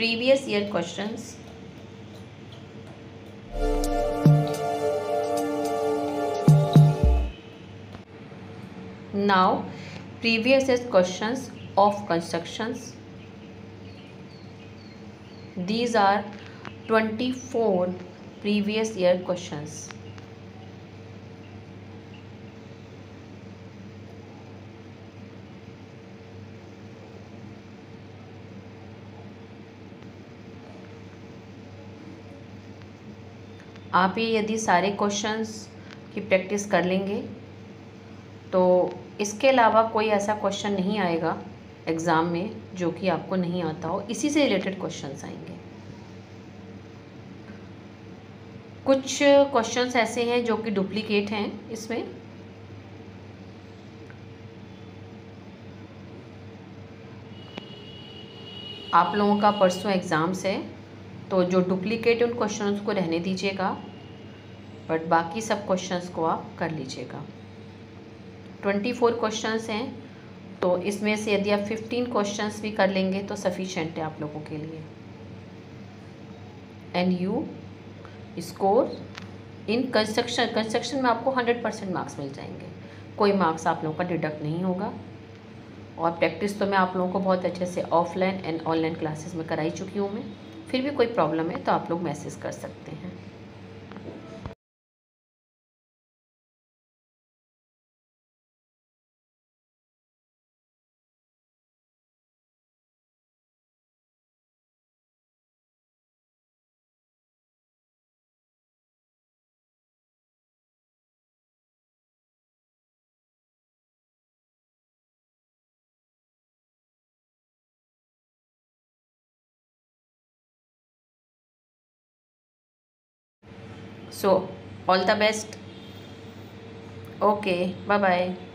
previous year questions. Now previous year questions of constructions. These are 24 previous year questions. आप ये यदि सारे questions की प्रैक्टिस कर लेंगे तो इसके अलावा कोई ऐसा क्वेश्चन नहीं आएगा एग्ज़ाम में जो कि आपको नहीं आता हो। इसी से रिलेटेड क्वेश्चंस आएंगे। कुछ क्वेश्चंस ऐसे हैं जो कि डुप्लीकेट हैं इसमें। आप लोगों का परसों एग्ज़ाम्स है तो जो डुप्लीकेट उन क्वेश्चंस को रहने दीजिएगा, बट बाकी सब क्वेश्चंस को आप कर लीजिएगा। 24 क्वेश्चंस हैं तो इसमें से यदि आप 15 क्वेश्चंस भी कर लेंगे तो सफिशेंट है आप लोगों के लिए। And you score in construction में आपको 100% मार्क्स मिल जाएंगे। कोई मार्क्स आप लोगों का डिडक्ट नहीं होगा। और प्रैक्टिस तो मैं आप लोगों को बहुत अच्छे से ऑफलाइन एंड ऑनलाइन क्लासेस में कराई चुकी हूँ मैं। फिर भी कोई प्रॉब्लम है तो आप लोग मैसेज कर सकते हैं। So all the best. Okay, bye bye.